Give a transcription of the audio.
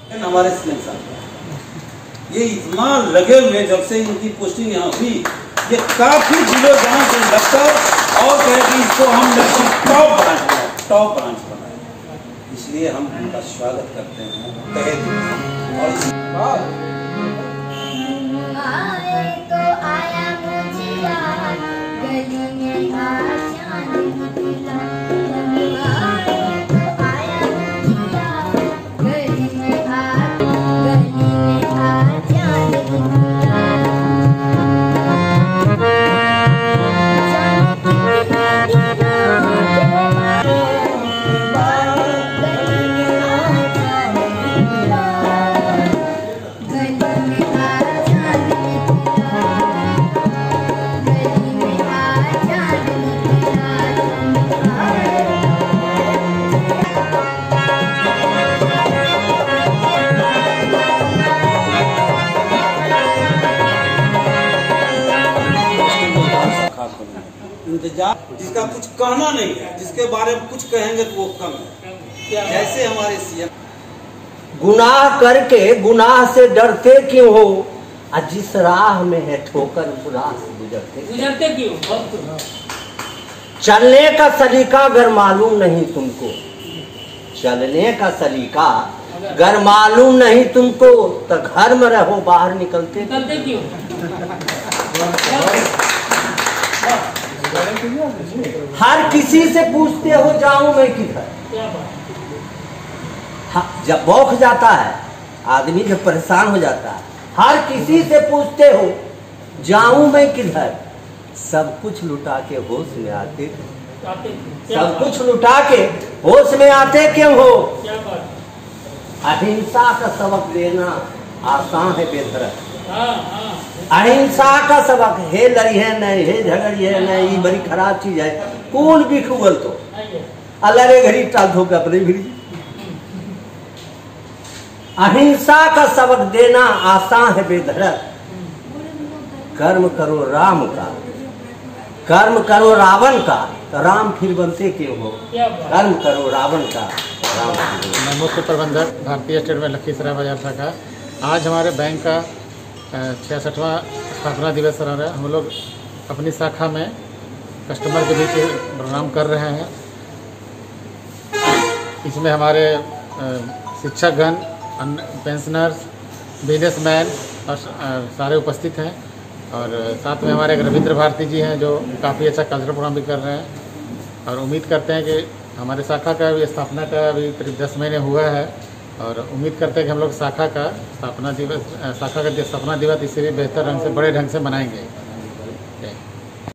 हमारे सीएम साहब ये इतना लगे हुए जब से इनकी पोस्टिंग यहाँ हुई, ये काफी जिलों जहाँ से लगता और कहे कि इसको हम टॉप ब्रांच बनाए, इसलिए हम उनका स्वागत करते हैं तहे दिल से। और तो आया मुझे याद, गली में आशान निकला, तो आया मुझे याद, गली में आशान निकला। इंतजार जिसका कुछ कहना नहीं है, जिसके बारे में कुछ कहेंगे तो वो कम है। जैसे हमारे सीएम गुनाह करके गुनाह से डरते क्यों हो, जिस राह में है ठोकर उस राह से गुजरते क्यों? चलने का सलीका अगर मालूम नहीं तुमको, चलने का सलीका अगर मालूम नहीं तुमको, तो घर में रहो बाहर निकलते क्यों? हर किसी से पूछते हो जाऊं मैं किधर। जब बौख जाता है आदमी, जब परेशान हो जाता है, हर किसी से पूछते हो जाऊं मैं किधर। सब कुछ लुटा के होश में आते, सब कुछ लुटा के होश में आते क्यों हो? अहिंसा का सबक देना आसान है बेहतर। अहिंसा का सबक हे लड़ी है नहीं, हे झगड़ी है नहीं, ये बड़ी खराब चीज है। कौन भी खुगल तो अल्लाह घड़ी टाल धोके अपने घड़ी। अहिंसा का सबक देना आसान है बेधड़क। कर्म करो राम का, कर्म करो रावण का, तो राम फिर बनते क्यों हो? कर्म करो रावण का, राम। मैं मुख्य प्रबंधक भारतीय स्टेट बैंक लखीसराय बाजार शाखा। आज हमारे बैंक का 66वां स्थापना दिवस रहा है। हम लोग अपनी शाखा में कस्टमर के बीच प्रोग्राम कर रहे हैं। इसमें हमारे शिक्षकगण, पेंशनर्स, बिजनेसमैन और सारे उपस्थित हैं। और साथ में हमारे रविंद्र भारती जी हैं जो काफ़ी अच्छा कल्चरल प्रोग्राम भी कर रहे हैं। और उम्मीद करते हैं कि हमारे शाखा का भी स्थापना का अभी करीब 10 महीने हुआ है, और उम्मीद करते हैं कि हम लोग शाखा का स्थापना दिवस इसी बेहतर ढंग से, बड़े ढंग से मनाएंगे।